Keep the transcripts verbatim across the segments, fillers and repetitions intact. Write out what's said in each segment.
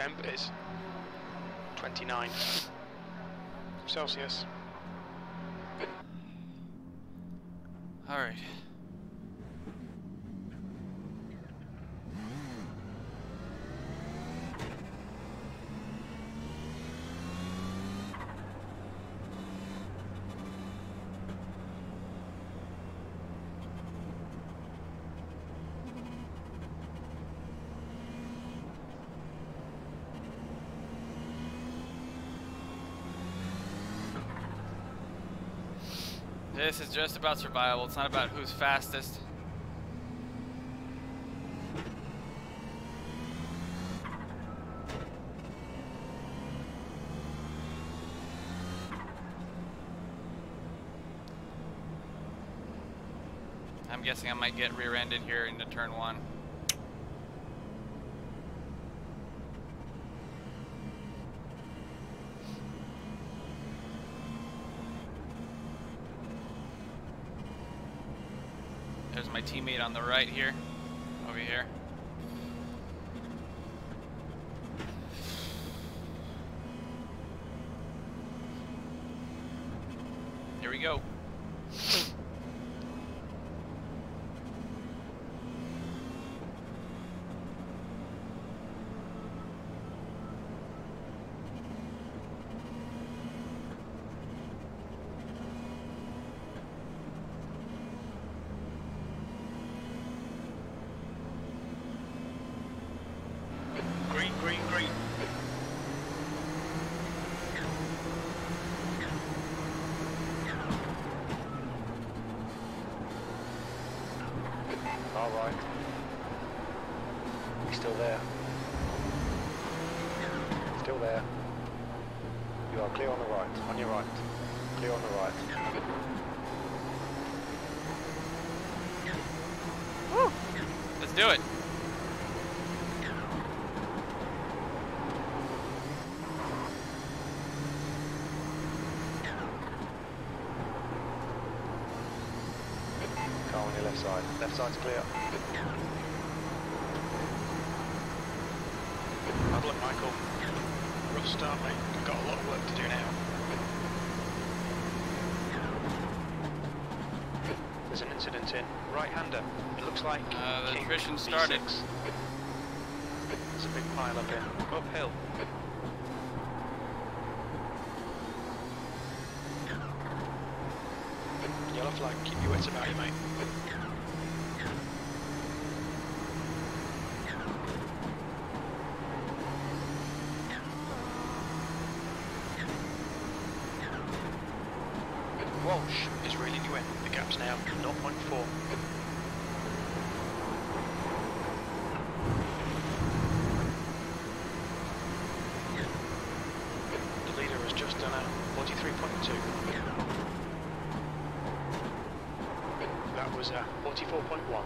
temp is twenty-nine Celsius. All right. This is just about survival. It's not about who's fastest. I'm guessing I might get rear-ended here into turn one. There's my teammate on the right here, over here. Here we go. Green, green, green. All right. He's still there. Still there. You are clear on the right. On your right. Clear on the right. Woo! Let's do it. Car on your left side. Left side's clear. Bad luck, Michael. Rough start, mate. We've got a lot of work to do now. There's an incident in. Right-hander. It looks like Uh, the King attrition V six. started. There's a big pile up in. Uphill. Yellow flag. Keep your wits about you, mate. Walsh is reeling you in. The gap's now zero point four. The leader has just done a forty-three point two. That was a forty-four point one.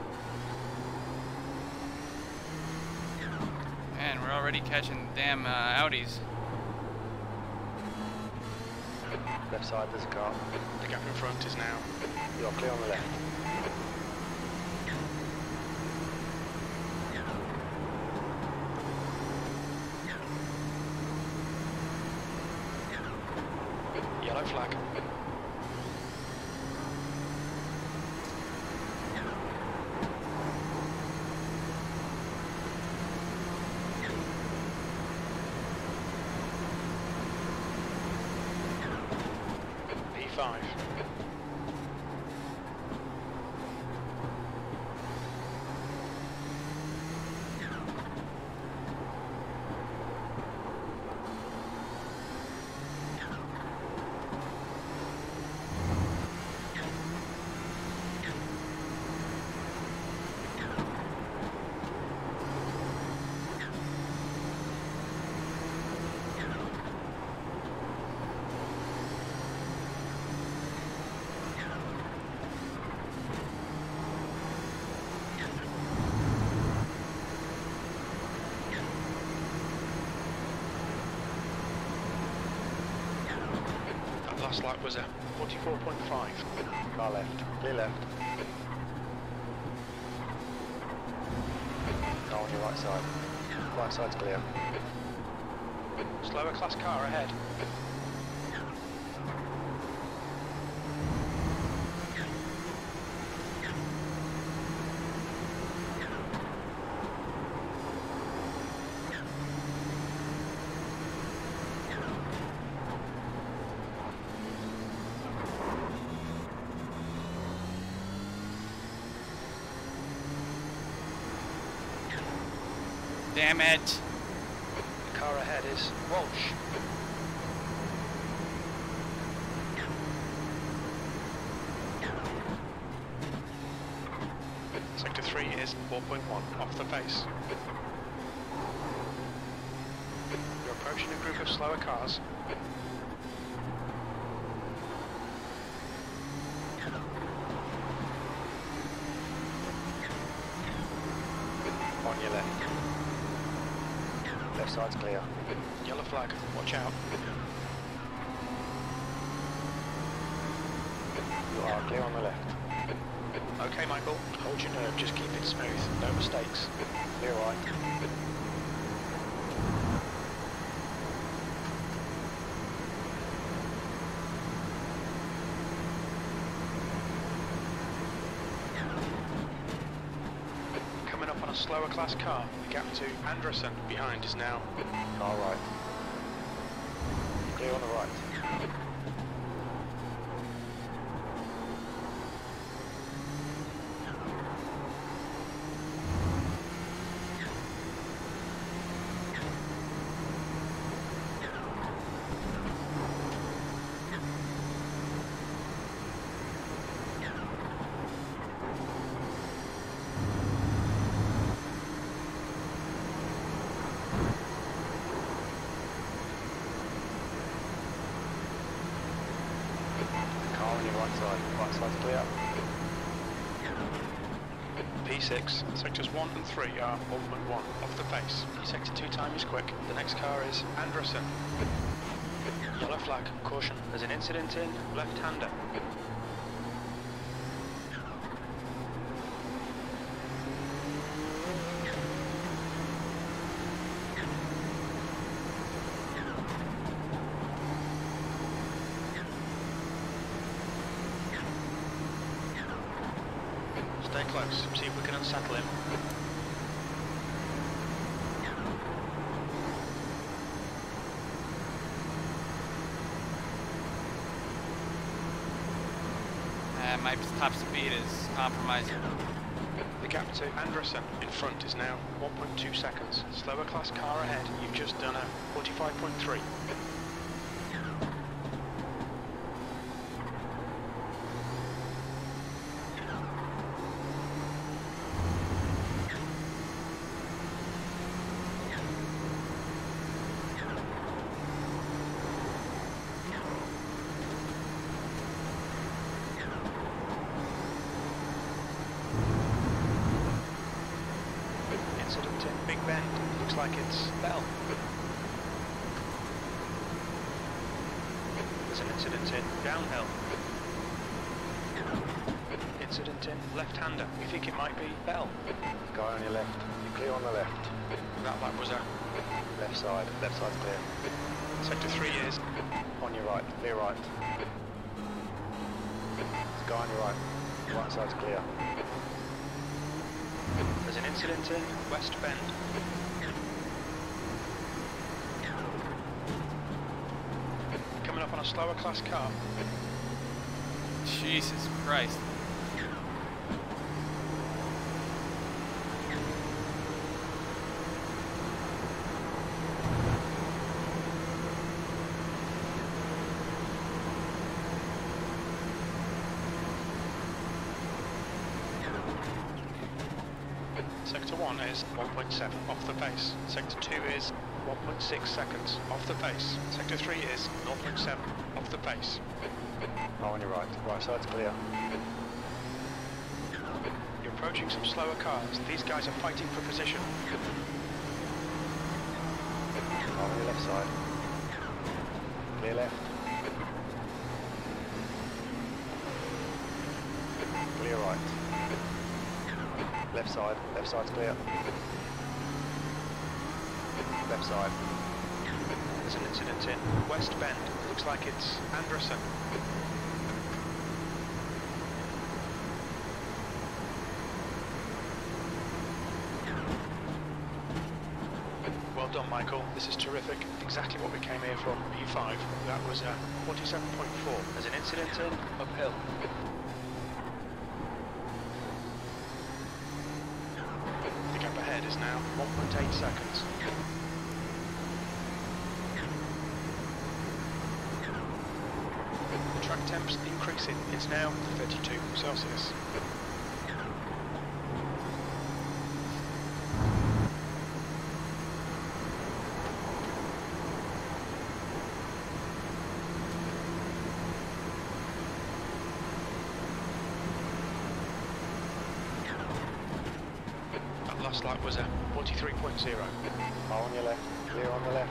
Man, we're already catching damn uh, Audis. Left side, there's a car. The gap in front is now. You are clear on the left. Yellow flag. P five. Last lap was a forty-four point five. Car left. Clear left. Car on your right side. Right side's clear. Slower class car ahead. Damn it. The car ahead is Walsh. Sector three is four point one, off the pace. You're approaching a group of slower cars. On your left. Left side's clear. Yellow flag, watch out. You are clear on the left. Okay, Michael, hold your nerve, just keep it smooth, no mistakes. Clear right. Coming up on a slower class car, the gap to Anderson behind is now. Car right. Clear on the right. On your right side, right side's clear. P six, sectors one and three are one point one, off the pace. Sector two time is quick. The next car is Anderson. Yellow flag, caution, there's an incident in left-hander. Stay close, see if we can unsettle him. Uh, my top speed is compromised. The gap to Anderson in front is now one point two seconds. Slower class car ahead, you've just done a forty-five point three. Incident in Big Bend. Looks like it's Bell. There's an incident in Downhill. Incident in left-hander. We think it might be Bell. Guy on your left. You're clear on the left. That lap was a Left side. Left side's clear. sector three is. On your right. Clear right. There's a guy on your right. Right side's clear. There's an incident in West Bend. Coming up on a slower class car. Jesus Christ. Sector one is one point seven, off the pace. Sector two is one point six seconds, off the pace. Sector three is zero point seven, off the pace. Oh, on your right. Right side's clear. You're approaching some slower cars. These guys are fighting for position. Oh, on your left side. Clear left. Clear right. Left side. Left side's clear. left side. There's an incident in West Bend. Looks like it's Anderson. Well done, Michael. This is terrific. Exactly what we came here for. P five. That was uh, forty-seven point four. There's an incident in uphill. The gap ahead is now one point eight seconds. The track temp's increasing. It's now thirty-two Celsius. Last lap was a forty-three point zero. Car on your left, clear on the left.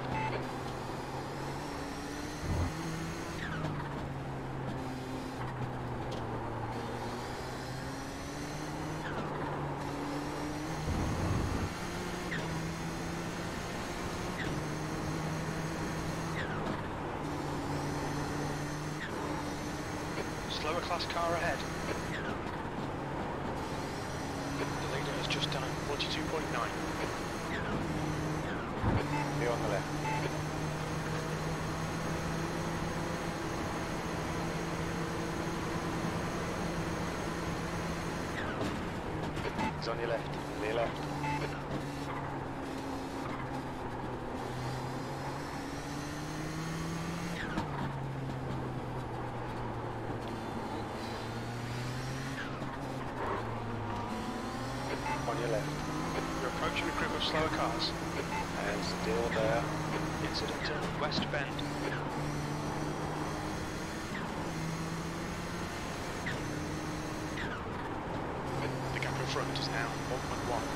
Slower class car ahead. The leader has just done a forty-two point nine. Clear on the left. It's on your left, clear left. On your left. You're approaching a group of slower cars. And still there. Incident in West Bend. The gap in front is now one point one.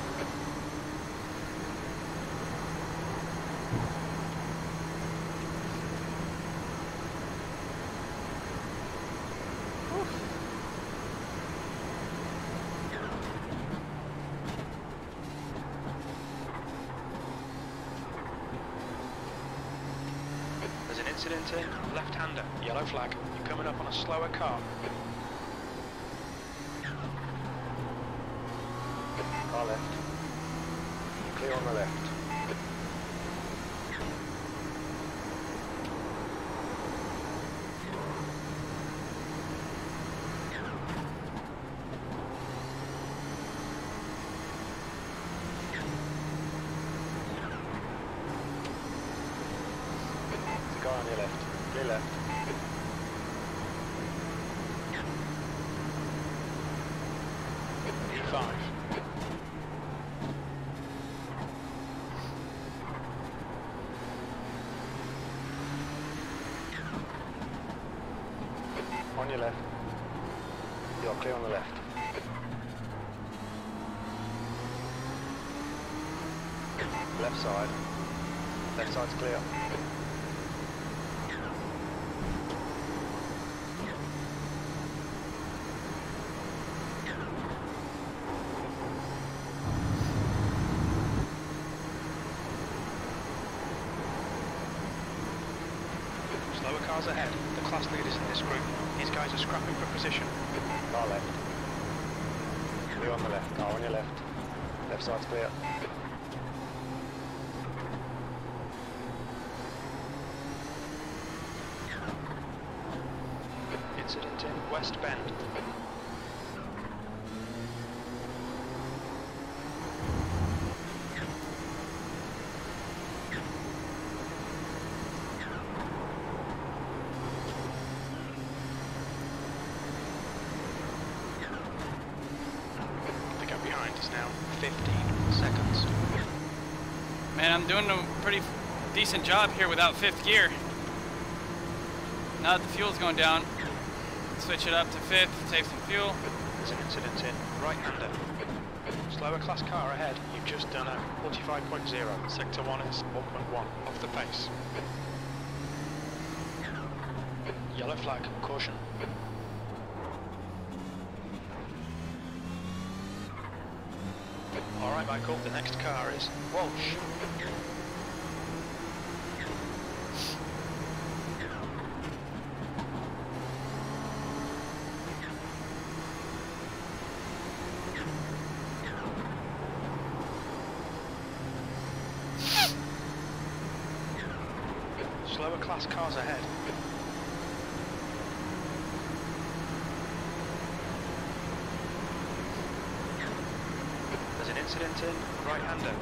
There's an incident in left-hander, yellow flag. You're coming up on a slower car. Car left. Clear on the left. The car on your left. Clear left. E five. On your left. You're clear on the left. Left side. Left side's clear. Slower cars ahead. The class leaders in this group. These guys are scrapping for position. Car left. Clear on the left. Car on your left. Left side's clear. Incident in West Bend. The gap behind is now fifteen seconds. Man, I'm doing a pretty decent job here without fifth gear. Now that the fuel's going down, switch it up to fifth, save some fuel. There's an incident in right-hander. Slower class car ahead. You've just done a forty-five point zero. Sector one is one point one. Off the pace. Yellow flag. Caution. All right, Michael. The next car is Walsh. Slower class cars ahead. There's an incident in right-hander.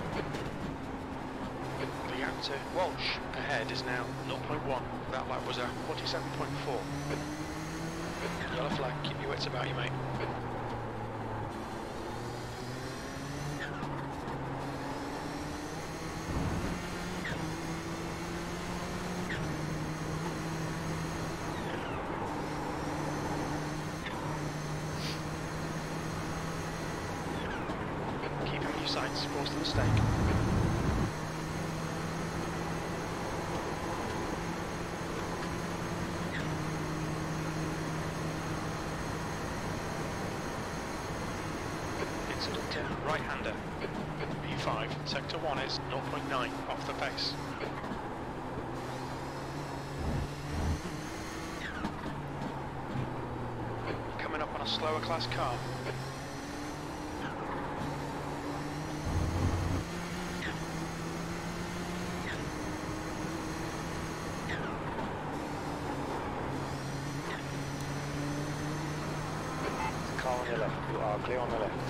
The gap to Walsh ahead is now zero point one. That lap was a forty-seven point four. Yellow flag, keep your wits about you, mate. Keep him in your sights, force the mistake. Right-hander. B five, sector one is zero point nine off the pace. Coming up on a slower class car. Car on your left. You are clear on the left.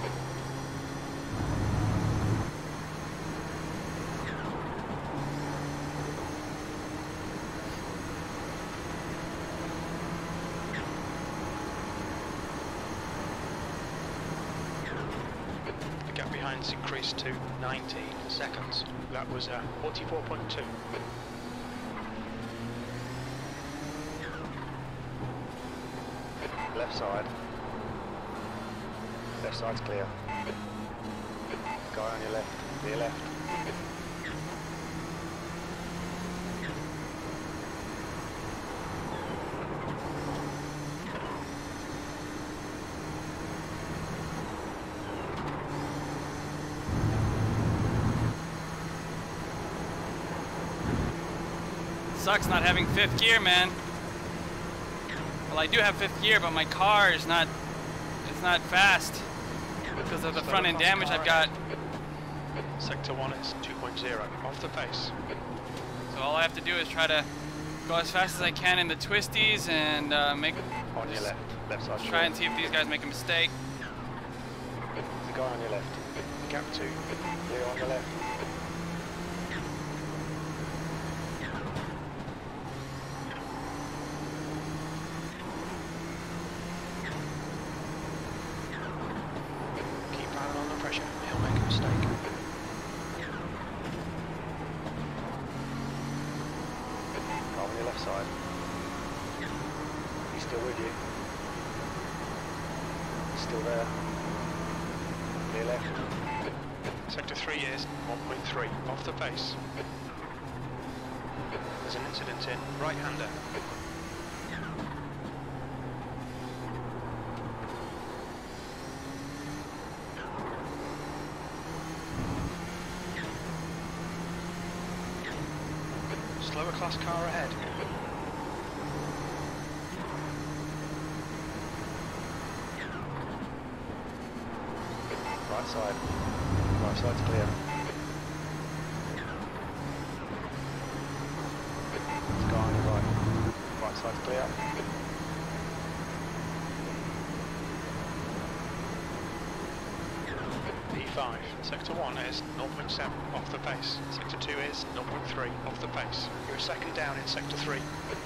Behind's increased to nineteen seconds. That was uh, forty-four point two. Left side. Left side's clear. Guy on your left. To your left. Sucks not having fifth gear, man. Well, I do have fifth gear, but my car is not, it's not fast because of the front end damage I've got. Sector one is two point oh, off the pace. So all I have to do is try to go as fast as I can in the twisties and uh, make. On your left. Left side. Try and see if these guys make a mistake. The guy on your left. Gap two. Clear on your left. He'll make a mistake. Car on your left side. He's still with you. He's still there. Clear left. Sector three is one point three, off the pace. There's an incident in right-hander. Slower class car ahead. Right side. Right side's clear. There's a guy on your right. Right side's clear. B five, sector one is zero point seven, off the pace. Sector two is zero point three, off the pace. You're a second down in sector three.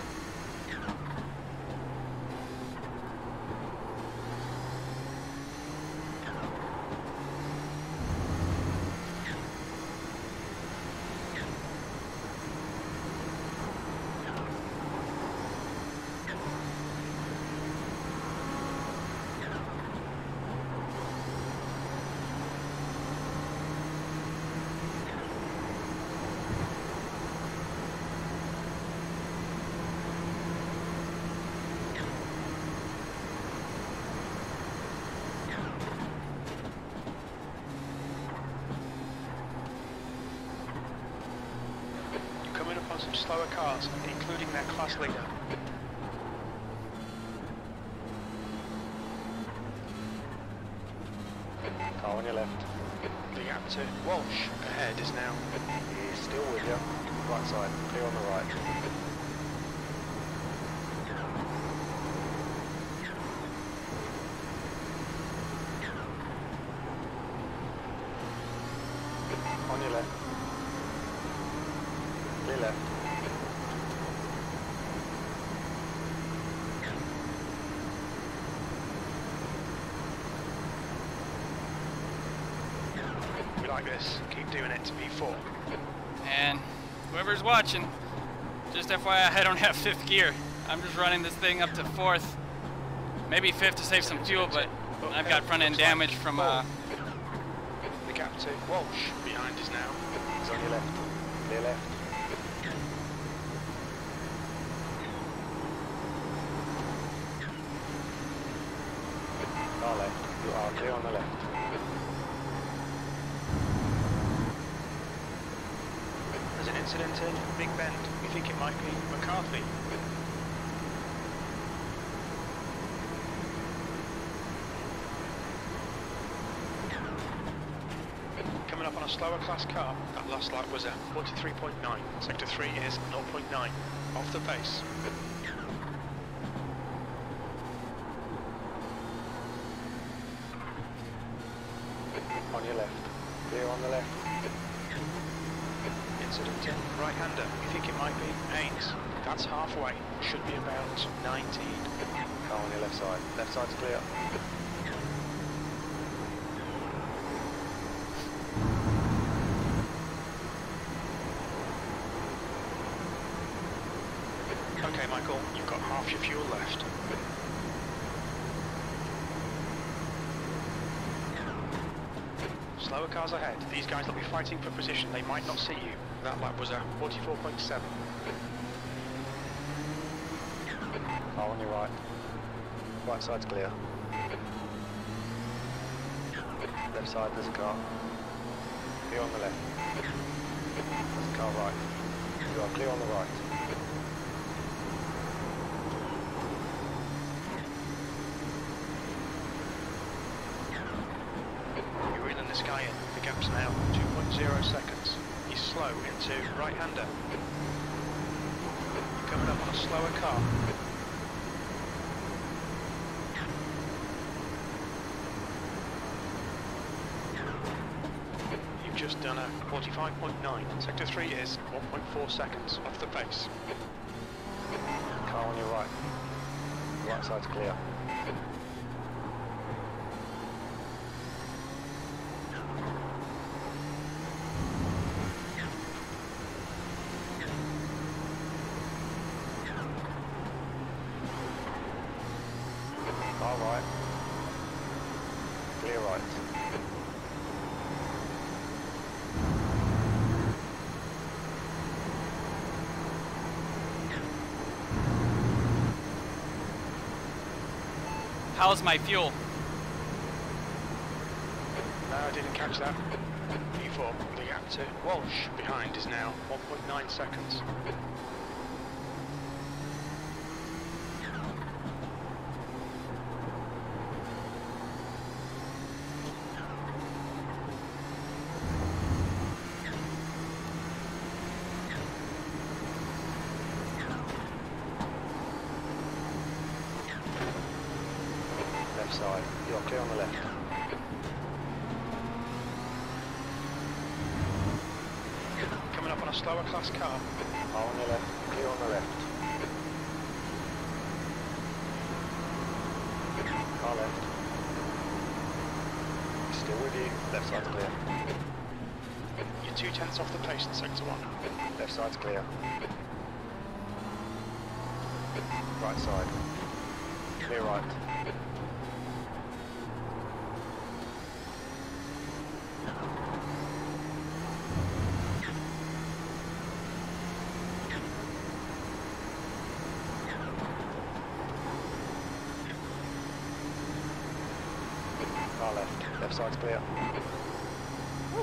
Some slower cars, including their class leader. Car on your left. The gap to Walsh ahead is now. He's still with you. Right side, clear on the right. On your left. Clear left. We like this. Keep doing it. B four. And whoever's watching, just F Y I, I don't have fifth gear. I'm just running this thing up to fourth, maybe fifth to save some fuel, but I've got front end damage from uh, the gap to Walsh behind is now. He's on your left. Clear left. Car left. You are clear on the left. There's an incident in Big Bend. We think it might be McCarthy. Coming up on a slower class car. That last lap was a forty-three point nine. Sector three is zero point nine. Off the pace. On your left. Clear on the left. Incident in right-hander. We think it might be Haynes. That's halfway. Should be about nineteen. Car on your left side. Left side's clear. Okay, Michael, you've got half your fuel left. Slower cars ahead. These guys will be fighting for position. They might not see you. That lap was a forty-four point seven. Car on your right. Right side's clear. Left side, there's a car. Clear on the left. There's a car right. You are clear on the right. You're reeling this guy in. The gap's now two point zero seconds. He's slow into right-hander. You're coming up on a slower car. You've just done a forty-five point nine. Sector three is one point four seconds off the pace. Car on your right. Right side's clear. Car right. Clear right. how's my fuel? No, I didn't catch that. B four, the gap to Walsh behind is now one point nine seconds. Side. You're clear on the left. Coming up on a slower class car. Car on the left. Clear on the left. Car left. Still with you. Left side's clear. You're two tenths off the pace in sector one. Left side's clear. Right side. Clear right. Car left. Left side's clear. Woo.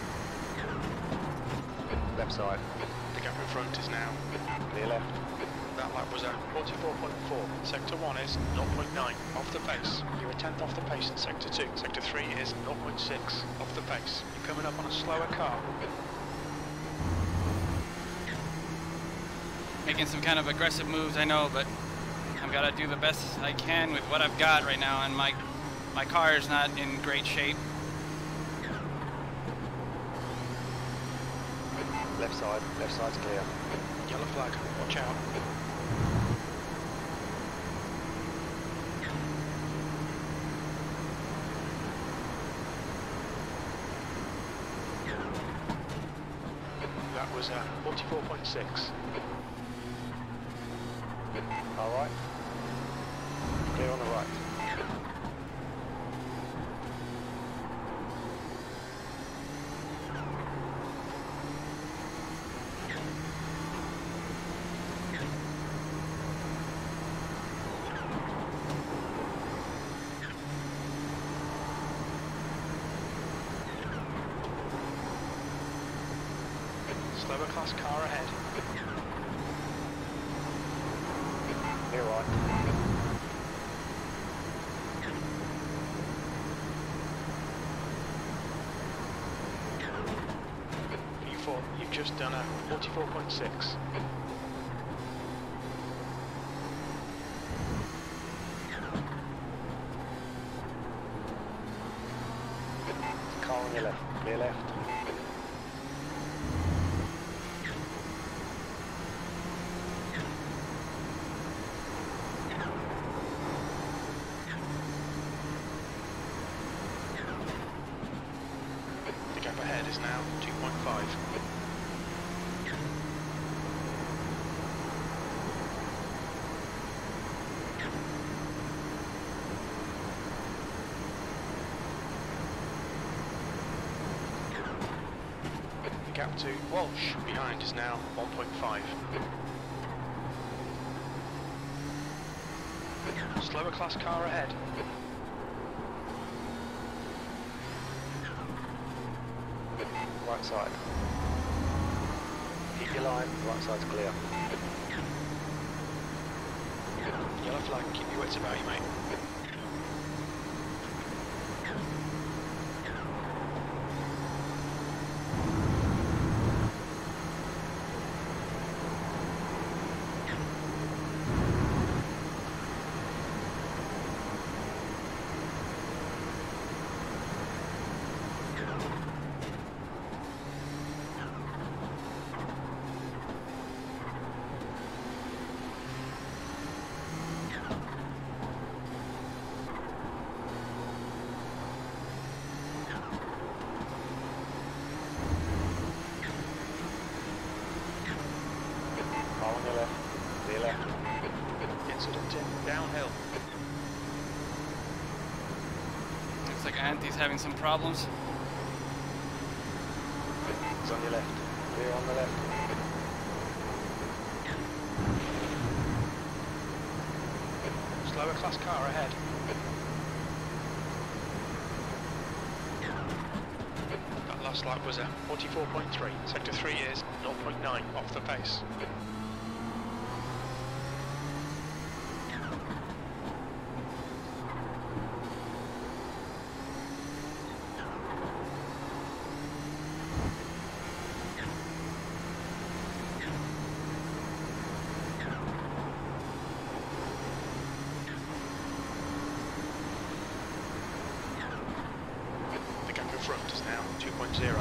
Left side. The gap in front is now Clear left. lap was a forty-four point four. Sector one is zero point nine off the pace. You're a tenth off the pace in Sector two. Sector three is zero point six off the pace. You're coming up on a slower car. Making some kind of aggressive moves, I know, but I've got to do the best I can with what I've got right now, and my my car is not in great shape. Left side, left side's clear. Yellow flag, watch out. That was uh, forty-four point six. All right. Clear on the right. Slower class car ahead. Clear right. P four, you've just done a forty-four point six. Car on your left. Clear left. The gap ahead is now two point five. The gap to Walsh behind is now one point five. Slower class car ahead. Right side. Keep your line, right side's clear. Yellow flag, keep your wits about you, mate. Car on your left. Clear left. Incident in, downhill. Looks like Anti's having some problems. It's on your left. Clear on the left. Slower class car ahead. That last lap was a forty-four point three. Sector three is zero point nine off the pace. The gap in front is now two point zero.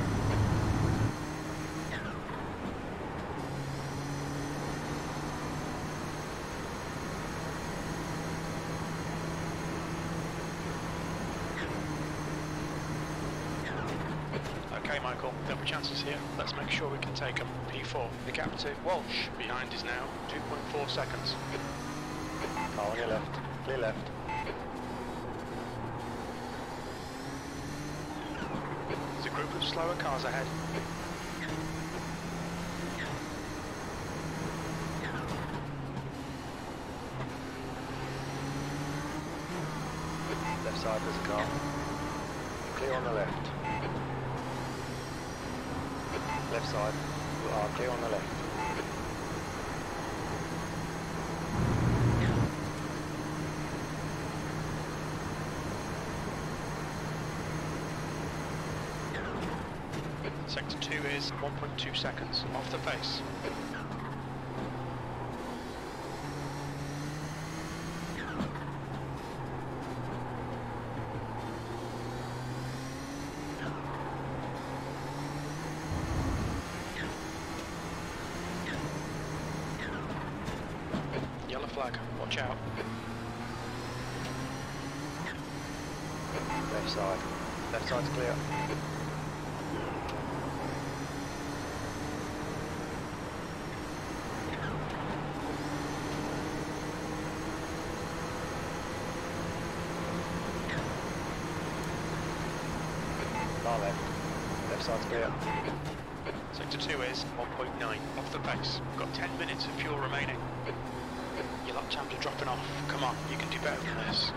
Okay, Michael, there'll be chances here. Let's make sure we can take them. P four, the gap to Walsh behind is now two point four seconds. Car on your left. Clear left. There's a group of slower cars ahead. Left side there's a car. Clear on the left. Left side. You are clear on the left. Sector two is one point two seconds off the pace. Yellow flag, watch out. Left side. Left side's clear. Far left. Left side's clear. Sector two is one point nine off the pace. Got ten minutes of fuel remaining. Your lap times are dropping off. Come on, you can do better than this.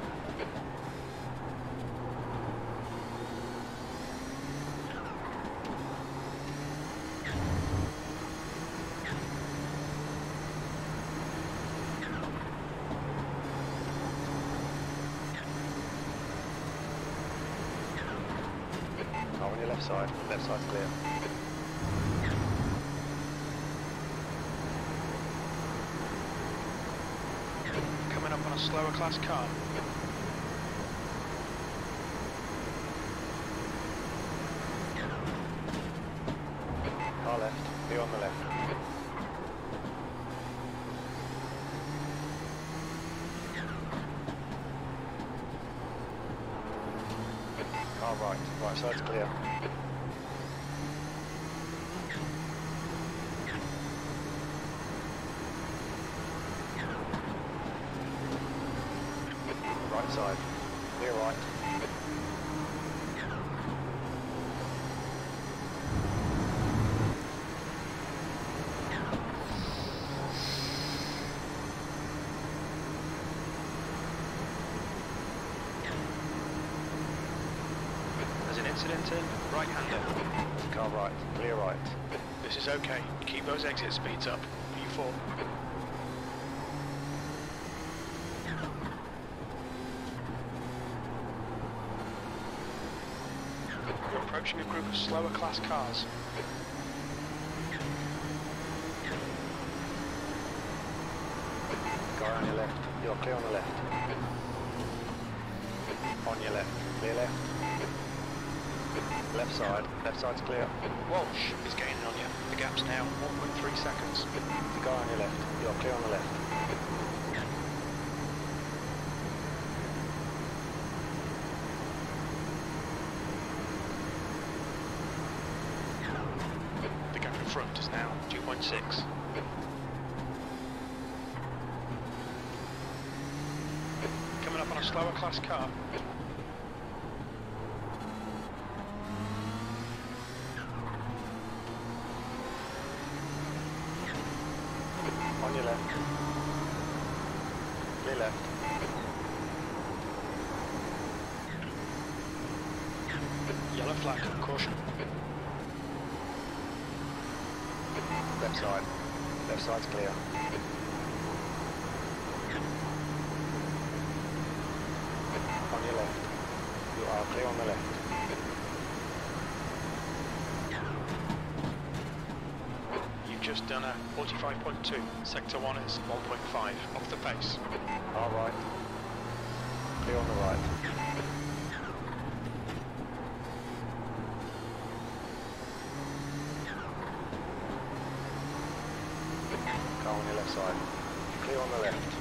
On your left side. Left side's clear. Coming up on a slower class car. Car left. Be on the left. Car right. Right side's clear. Right side. Clear right. There's an incident in right-hander. Car right. Clear right. This is okay. Keep those exit speeds up. P four. You're approaching a group of slower class cars. Guy on your left. You're clear on the left. On your left. Clear left. Left side. Left side's clear. Walsh is gaining on you. The gap's now one point three seconds. The guy on your left. You're clear on the left. The gap in front is now two point six. Coming up on a slower class car. On your left. Clear left. Yellow flag, caution. Left side. Left side's clear. On your left. You are clear on the left. You've just done a forty-five point two. Sector one is one point five off the pace. All right. Clear on the right. Car on your left side. Clear on the left.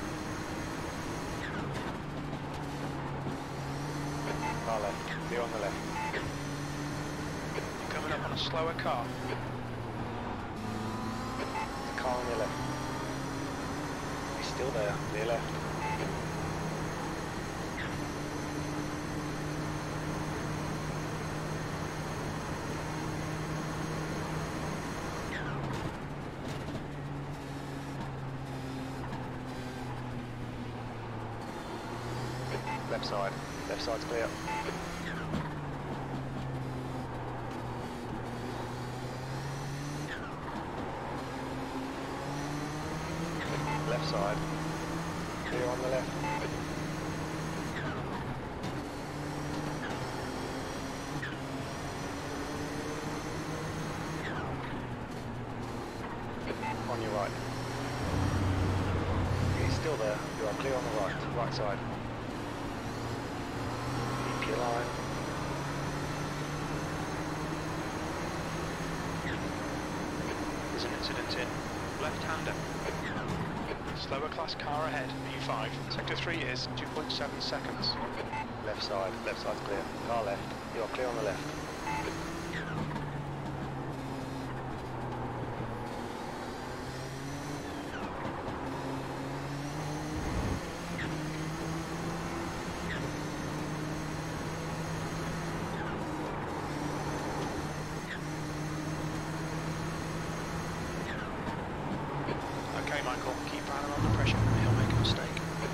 Car left. Clear on the left. You're coming up on a slower car. The car on your left. He's still there. Clear left. Left side. Left side's clear. Left side. Clear on the left. are clear on the right, right side. Keep your line. There's an incident in. Left-hander. Slower class car ahead, P five. Sector three is two point seven seconds. Left side, left side's clear. Car left. You are clear on the left. Okay, Michael, keep Alan under pressure. He'll make a mistake.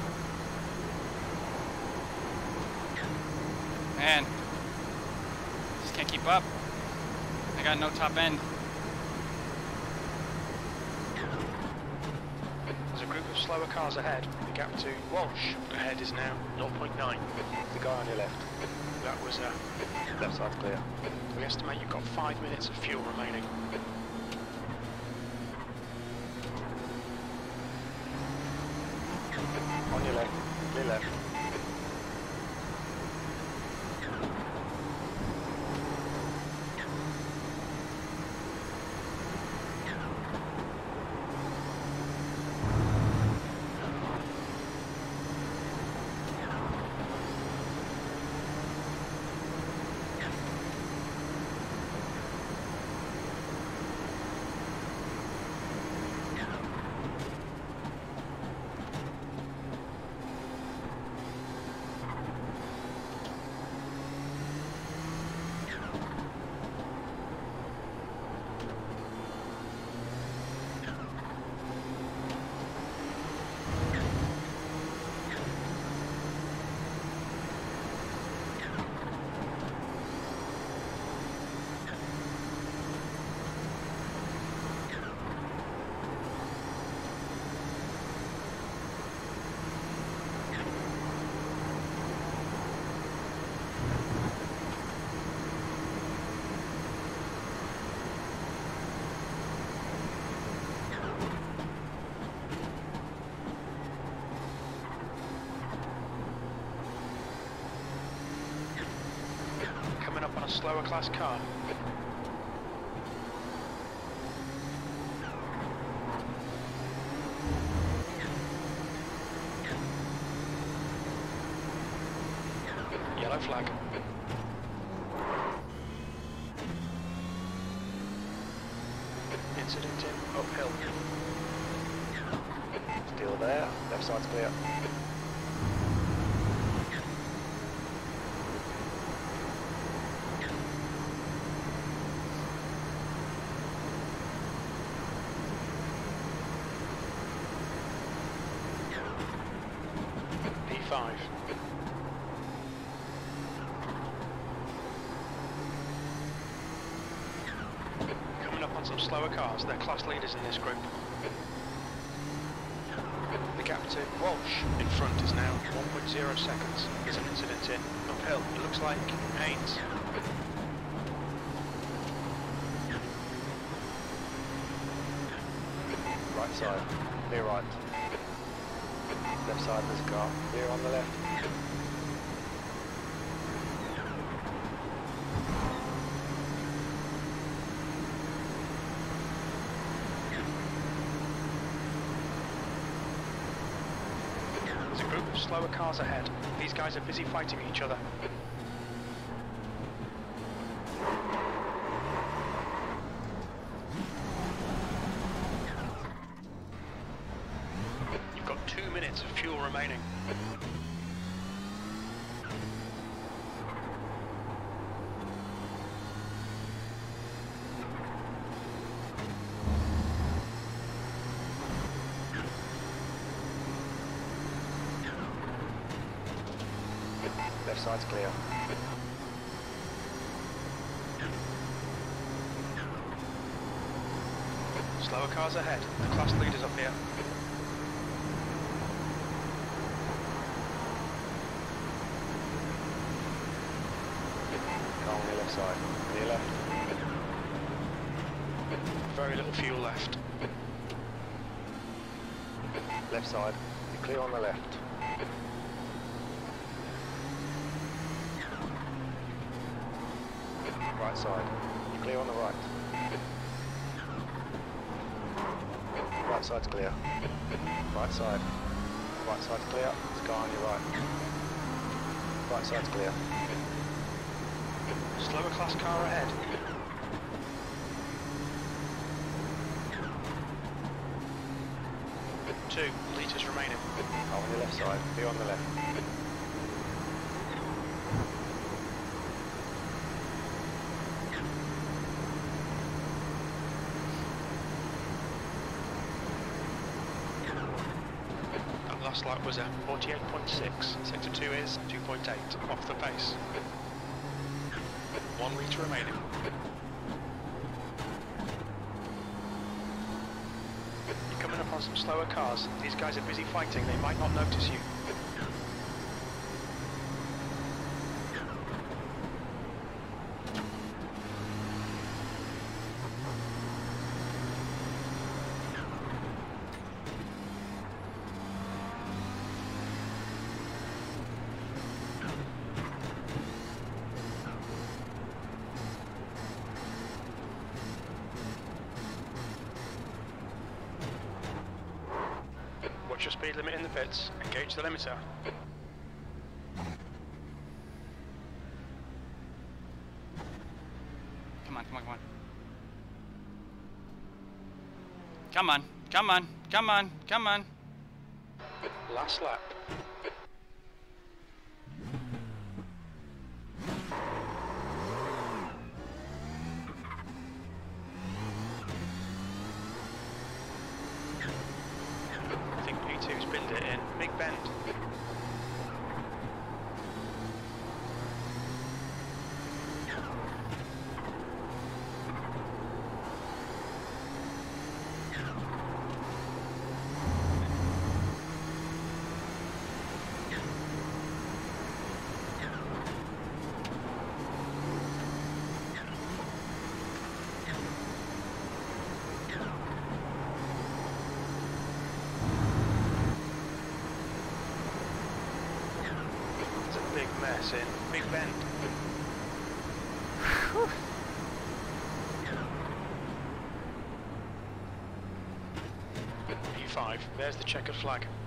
Man, just can't keep up. I got no top end. There's a group of slower cars ahead. The gap to Walsh ahead is now zero point nine. The guy on your left. That was, uh, Left side's clear. we estimate you've got five minutes of fuel remaining. On your left. Clear left. Coming up on a slower class car. Yellow flag. Incident in uphill. Still there. Left side's clear. P five. Coming up on some slower cars, they're class leaders in this group. The gap to Walsh in front is now one point zero seconds. There's an incident in uphill. It looks like Haynes. Right side. Clear right. Left side there's a car. Clear on the left. There's a group of slower cars ahead. These guys are busy fighting each other. You've got two minutes of fuel remaining. Left side's clear. Slower cars ahead. The class leaders up here. Car on your left side. Clear left. Very little fuel left. Left side. You're Clear on the left. Right side. Clear on the right. Right side's clear. Right side. Right side's clear. There's a car on your right. Right side's clear. Slower class car ahead. Two litres remaining. Car on your left side. Clear on the left. Last lap was a forty-eight point six, sector two is two point eight, off the pace. One litre remaining. You're coming up on some slower cars. These guys are busy fighting, they might not notice you. Watch your speed limit in the pits, engage the limiter. Come on, come on, come on. Come on, come on, come on, come on. Last lap. I think P two's binned it in. Big bend. Big mess in Big Bend. P five, there's the checkered flag.